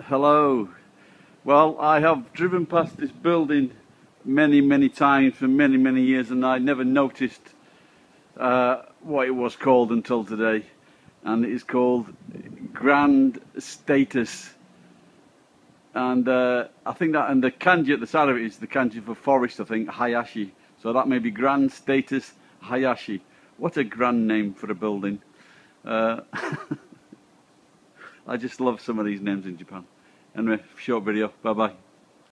Hello. Well, I have driven past this building many times for many years, and I never noticed what it was called until today. And it is called Grand Status. And I think that, and the kanji at the side of it is the kanji for forest, I think, Hayashi. So that may be Grand Status Hayashi. What a grand name for a building. I just love some of these names in Japan. Anyway, short video. Bye bye.